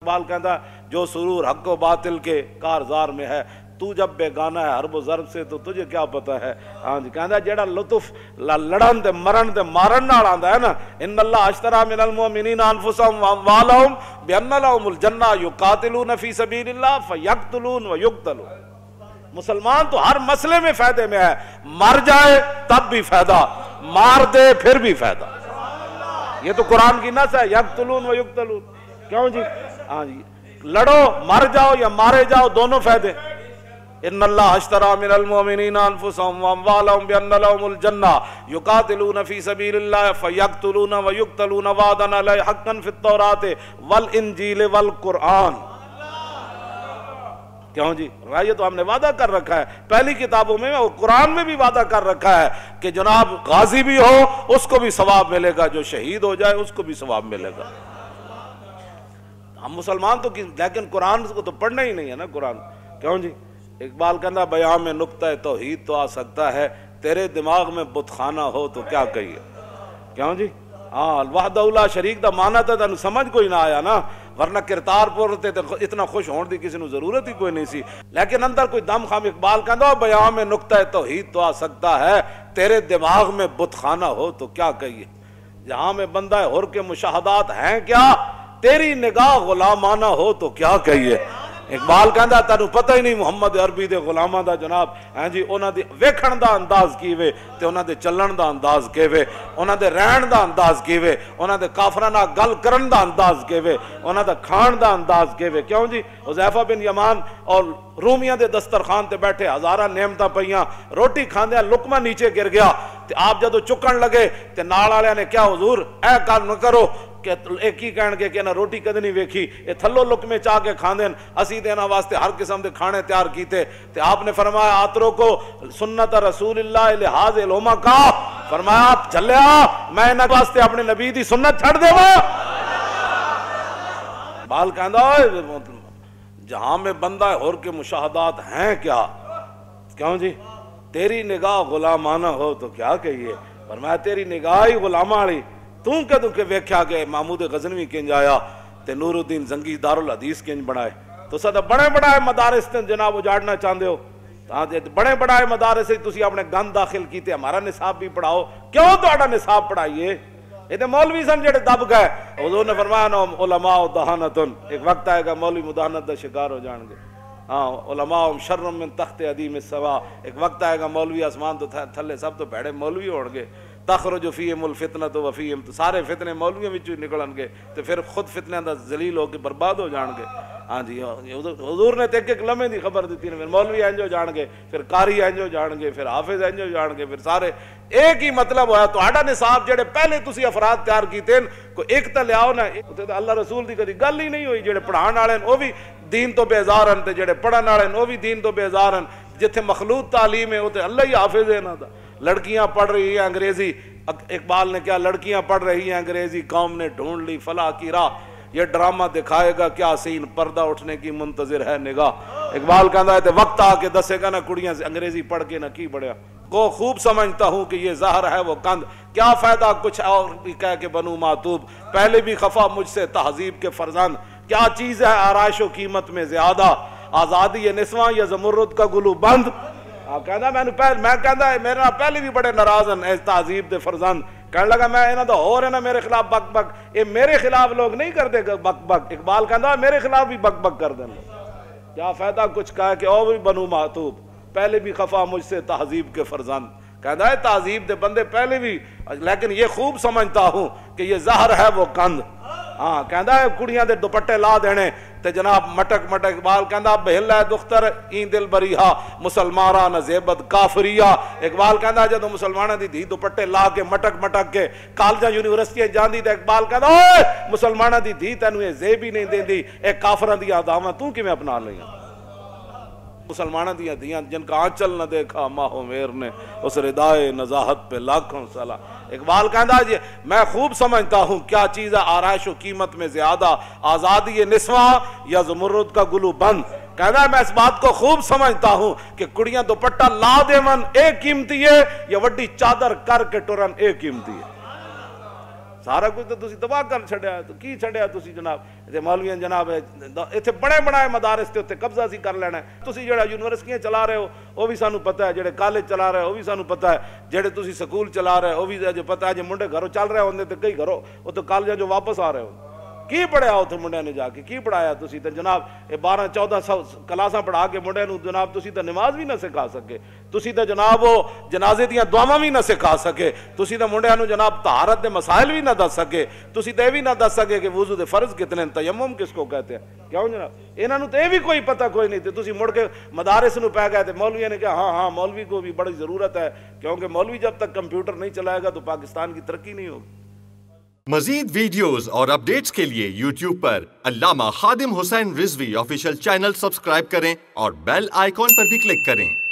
اقبال کہتا ہے جو سرور حق و باطل کے کارزار میں ہے، تو جب بیگانہ ہے حرب و ضرب سے تو تجھے کیا پتا ہے۔ ہاں جی کہتا ہے جیڑا لطف لڑن تے مرن تے مارن نال آندا ہے نا، ان اللہ اشترى من المؤمنین انفسهم واموالهم بان لهم الجنہ یقاتلون فی سبیل اللہ فیقتلون ویقتلون۔ مسلمان تو ہر مسئلے میں فائدے میں ہے، مر جائے تب بھی فائدہ، مار دے پھر بھی فائدہ۔ یہ تو قرآن کی نص ہے، یقتلون ویقتلون۔ کیوں جی؟ ہاں جی لڑو مر جاؤ یا مارے جاؤ دونوں فائدے۔ ان اللہ اشترى من المؤمنین انفسهم واموالهم بان لهم الجنہ یقاتلون فی سبیل اللہ فیقتلون ویقتلون وعدا علیہ حقا فی التوراۃ والانجیل والقرآن۔ کیوں جی؟ یہ تو ہم نے وعدہ کر رکھا ہے پہلی کتابوں میں اور قرآن میں بھی وعدہ کر رکھا ہے کہ جناب غازی بھی ہو اس کو بھی ثواب ملے گا، جو شہید ہو جائے اس کو بھی ثواب ملے گا۔ ہم مسلمان تو لیکن قرآن کو تو پڑھنا ہی نہیں ہے نا قرآن۔ کیوں جی؟ اقبال کہنا بیان میں نقطہ توحید تو آ سکتا ہے، تیرے دماغ میں بت خانہ ہو تو کیا کہیے۔ کیوں جی؟ ہاں وحدہ لا شریک دا مانا تھا تینوں سمجھ کوئی نہ آیا نا، ورنہ کرتارپور تے اتنا خوش ہون دی کسی نو ضرورت ہی کوئی نہیں سی، لیکن اندر کوئی دم خام۔ اقبال کہنا بیان میں نقطہ توحید تو آ سکتا ہے، تیرے دماغ میں بت خانہ ہو تو کیا کہیے۔ جہاں میں بندہ حر کے مشاہدات ہیں کیا، تیری نگاہ غلامانہ ہو تو کیا کہیے۔ اقبال کہندا تینوں پتہ ہی نہیں محمد عربی دے غلاماں دا جناب ہیں جی انہاں دی ویکھن دا انداز کیویں تے انہاں دے چلن دا انداز کیویں، انہاں دے رہن دا انداز کیویں، انہاں دے کافراں نال گل کرن دا انداز کیویں، انہاں دا کھان دا انداز کیویں۔ کیوں جی؟ حذیفہ بن یمان اور رومیاں دے دسترخوان تے بیٹھے ہزاراں نعمتاں پئیاں، روٹی کھاندیاں لقمہ نیچے گر گیا تے آپ جدوں چکن لگے تے نال والےاں نے کیا حضور اے کل نہ کرو کہ ایک ہی کہن گے کہ نہ روٹی کدی نہیں ویکھی، یہ تھلو لقمے چاہ کے کھاندے اسی دینا واسطے ہر قسم دے کھانے تیار کیتے تے آپ نے فرمایا آترو کو سنت رسول اللہ لحاظ علوما کا، فرمایا آپ چلیا میں انہاں واسطے اپنے نبی دی سنت چھڑ دیواں۔ بال کہندا جہاں میں بندہ حر کے مشاہدات ہیں کیا، کیوں جی؟ تیری نگاہ غلامانہ ہو تو کیا کہیے۔ فرمایا تیری نگاہ ہی غلامہ والی، توں کدوں کہ ویکھیا کہ محمود غزنوی کنج آیا تے نور الدین زنگی دارالحدیث کنج بنائے، تو سدا بڑے بڑے مدارس تے جناب اجاڑنا چاہندے ہو، بڑے بڑے مدارس تسی اپنے گند داخل کیتے، ہمارا نصاب بھی پڑھاؤ۔ کیوں تہاڈا نصاب پڑھائیے؟ یہ تے مولوی سن جڑے دب گئے۔ حضور نے فرمایا نا علماء دہانتن، ایک وقت آئے گا مولوی مداہنت دا شکار ہو جان گے۔ ہاں علماء شر من تخت عدیم السوا، ایک وقت آئے گا مولوی آسمان تو تھلے سب تو بھڑے مولوی ہون گے۔ تخرج فیہم الفتنۃ وفیہم، تو سارے فتنے مولویوں وچوں نکلن گے تے پھر خود فتنیاں دا ذلیل ہو کے برباد ہو جان گے۔ ہاں جی حضور نے تے ایک لمحے دی خبر دیتی ہے، پھر مولوی انج ہو جان گے، پھر قاری انج ہو جان گے، پھر حافظ انج ہو جان گے، پھر سارے ایک ہی مطلب ہویا تہاڈا نصاب جڑے پہلے تسی افراد تیار کیتے کو ایک تے لیاؤ نا، تے اللہ رسول دی کدی گل ہی نہیں ہوئی۔ جڑے پڑھان والے او بھی دین تو بیزار ہیں تے جڑے پڑھن والے او بھی دین تو بیزار ہیں۔ جتھے مخلوط تعلیم ہے او تے اللہ ہی حافظ ہے انہاں دا۔ لڑکیاں پڑھ رہی ہیں انگریزی، اقبال نے کیا لڑکیاں پڑھ رہی ہیں انگریزی، قوم نے ڈھونڈ لی فلاح کی راہ، یہ ڈرامہ دکھائے گا کیا سین، پردہ اٹھنے کی منتظر ہے نگاہ۔ اقبال کہتا ہے تے وقت آ کے دسے گا نا کڑیاں سے انگریزی پڑھ کے نہ کی بڑھیا کو خوب سمجھتا ہوں کہ یہ زہر ہے وہ کند، کیا فائدہ کچھ اور بھی کہہ کے بنوں معتوب، پہلے بھی خفا مجھ سے تہذیب کے فرزند، کیا چیز ہے آرائش و قیمت میں زیادہ، آزادی نسواں یا زمرد کا گلو بند۔ کہندا میں کہندا میرے پہلے بھی بڑے ناراض ہیں اس تہذیب دے فرزند، کہنے لگا میں انہاں دا ہور ہے نا میرے خلاف بک بک، یہ میرے خلاف لوگ نہیں کرتے بک بک، اقبال کہندا میرے خلاف بھی بک بک کر دیں، کیا فائدہ کچھ کہا کہ او بھی بنو معتوب، پہلے بھی خفا مجھ سے تہذیب کے فرزند۔ کہندا ہے تہذیب دے بندے پہلے بھی، لیکن یہ خوب سمجھتا ہوں کہ یہ زہر ہے وہ کند۔ ہاں کہندا ہے کڑیاں دے دوپٹے لا دینے تے جناب مٹک مٹک، اقبال کہندا بہل ہے دختر این دل بریہا مسلماناں نہ زیبت کافریہ۔ اقبال کہندا جدوں مسلماناں دی دھی دوپٹے لا کے مٹک مٹک کے کالجاں یونیورسٹیاں جاندی تے اقبال کہندا اوئے مسلماناں دی دھی تینوں اے زیب ہی نہیں دیندی، اے کافراں دی اداواں تو کیویں اپنا لئیاں۔ مسلمانوں دیا دیاں جن کا آنچل نہ دیکھا ماہ و میر نے، اس ردائے نزاہت پہ لاکھوں سلام۔ اقبال کہندا جی میں خوب سمجھتا ہوں کیا چیز ہے آرائش و قیمت میں زیادہ، آزادی نسواں یا زمرد کا گلو بند۔ کہندا میں اس بات کو خوب سمجھتا ہوں کہ کڑیاں دوپٹہ لا دیون ایک قیمتی ہے یا وڈی چادر کر کے ٹرن ایک قیمتی ہے۔ سارا کچھ تو تسی تباہ کر چھڑیا ہے. تو کی چھڑیا تسی جناب تے مولویاں جناب ایتھے بڑے بڑے مدارس تے اوتے قبضہ سی کر لینا ہے. تسی جڑا یونیورسٹیاں چلا رہے ہو وہ بھی سانو پتہ ہے, جڑے کالج چلا رہے ہو وہ بھی سانو پتہ ہے, جڑے تسی سکول چلا رہے ہو وہ بھی جو پتہ ہے. جے منڈے گھروں چل رہے ہوندے تے کئی گھروں وہ تو کالجاں جو واپس آ رہے ہو. کی پڑھایا اتنے منڈیا نے جا کے کی پڑھایا تسی تے جناب 12-14 کلاساں پڑھا کے منڈے نو جناب تسی تے نماز بھی نہ سکھا سکے, تسی تے جناب وہ جنازے دیاں دعاواں بھی نہ سکھا سکے, تسی تے منڈیا نو جناب طہارت دے مسائل بھی نہ دس سکے, تسی تے بھی نہ دس سکے کہ وضو دے فرض کتنے ہیں, تیمم کس کو کہتے ہیں. کیوں جناب انہاں نو تے بھی کوئی پتہ کوئی نہیں. تے تسی مڑ کے مدارس نو پہ گئے تے مولویوں نے کہا ہاں مولوی کو بھی بڑی ضرورت ہے, کیونکہ مولوی جب تک کمپیوٹر نہیں چلائے گا تو پاکستان کی ترقی نہیں ہوگی. مزید ویڈیوز اور اپڈیٹس کے لیے یوٹیوب پر Allama Khadim Hussain Rizvi official channel subscribe کریں اور بیل آئیکن پر بھی کلک کریں.